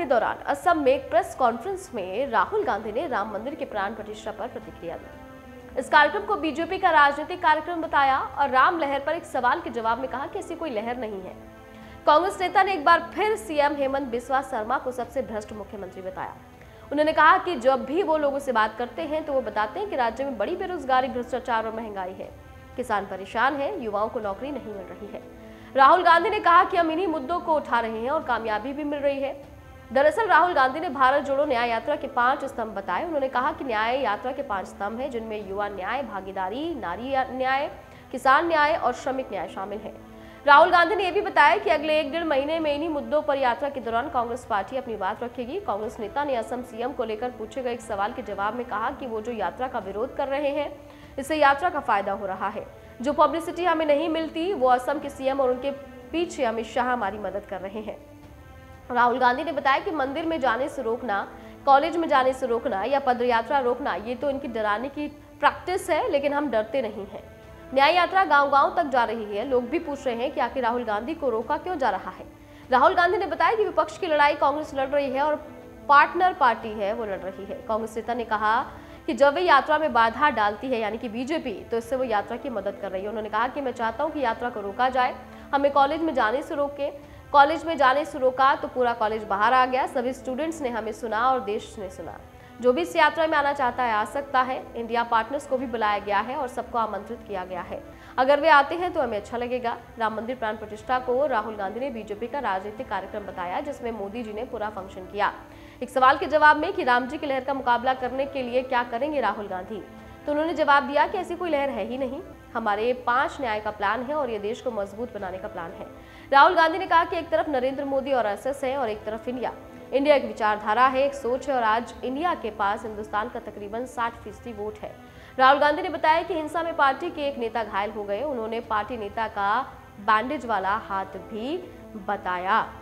के दौरान असम में एक प्रेस कॉन्फ्रेंस में राहुल गांधी ने राम मंदिर के प्राण प्रतिष्ठा पर प्रतिक्रिया दी। इस कार्यक्रम को बीजेपी का राजनीतिक कार्यक्रम बताया और राम लहर पर एक सवाल के जवाब में कहा कि ऐसी कोई लहर नहीं है। कांग्रेस नेता ने एक बार फिर सीएम हेमंत बिस्वा शर्मा को सबसे भ्रष्ट मुख्यमंत्री बताया। उन्होंने कहा कि जब भी वो लोगों से बात करते हैं तो वो बताते हैं कि राज्य में बड़ी बेरोजगारी, भ्रष्टाचार और महंगाई है, किसान परेशान है, युवाओं को नौकरी नहीं मिल रही है। राहुल गांधी ने कहा कि हम इन्हीं मुद्दों को उठा रहे हैं और कामयाबी भी मिल रही है। दरअसल राहुल गांधी ने भारत जोड़ो न्याय यात्रा के 5 स्तंभ बताए। उन्होंने कहा कि न्याय यात्रा के 5 स्तंभ हैं, जिनमें युवा न्याय, भागीदारी, नारी न्याय, किसान न्याय और श्रमिक न्याय शामिल है। राहुल गांधी ने यह भी बताया कि अगले 1-1.5 महीने में इन्हीं मुद्दों पर यात्रा के दौरान कांग्रेस पार्टी अपनी बात रखेगी। कांग्रेस नेता ने असम सीएम को लेकर पूछे गए एक सवाल के जवाब में कहा कि वो जो यात्रा का विरोध कर रहे हैं, इससे यात्रा का फायदा हो रहा है। जो पब्लिसिटी हमें नहीं मिलती, वो असम के सीएम और उनके पीछे अमित शाह हमारी मदद कर रहे हैं। राहुल गांधी ने बताया कि मंदिर में जाने से रोकना, कॉलेज में जाने से रोकना या पदयात्रा रोकना, ये तो इनकी डराने की प्रैक्टिस है, लेकिन हम डरते नहीं हैं। न्याय यात्रा गांव-गांव तक जा रही है। लोग भी पूछ रहे हैं कि आखिर राहुल गांधी को रोका क्यों जा रहा है। राहुल गांधी ने बताया कि विपक्ष की लड़ाई कांग्रेस लड़ रही है और पार्टनर पार्टी है वो लड़ रही है। कांग्रेस नेता ने कहा कि जब वे यात्रा में बाधा डालती है, यानी कि बीजेपी, तो इससे वो यात्रा की मदद कर रही है। उन्होंने कहा कि मैं चाहता हूं कि यात्रा को रोका जाए। हमें कॉलेज में जाने से रोका तो पूरा कॉलेज बाहर आ गया। सभी स्टूडेंट्स ने हमें सुना और देश ने सुना। जो भी इस यात्रा में आना चाहता है आ सकता है। इंडिया पार्टनर्स को भी बुलाया गया है और सबको आमंत्रित किया गया है। अगर वे आते हैं तो हमें अच्छा लगेगा। राम मंदिर प्राण प्रतिष्ठा को राहुल गांधी ने बीजेपी का राजनीतिक कार्यक्रम बताया, जिसमें मोदी जी ने पूरा फंक्शन किया। एक सवाल के जवाब में कि राम जी की लहर का मुकाबला करने के लिए क्या करेंगे राहुल गांधी, तो उन्होंने जवाब दिया कि ऐसी कोई लहर है ही नहीं। हमारे 5 न्याय का प्लान है और ये देश को मजबूत बनाने का प्लान है। राहुल गांधी ने कहा कि एक तरफ नरेंद्र मोदी और आरएसएस है और एक तरफ इंडिया एक विचारधारा है, एक सोच है और आज इंडिया के पास हिंदुस्तान का तकरीबन 60% वोट है। राहुल गांधी ने बताया कि हिंसा में पार्टी के एक नेता घायल हो गए। उन्होंने पार्टी नेता का बैंडेज वाला हाथ भी बताया।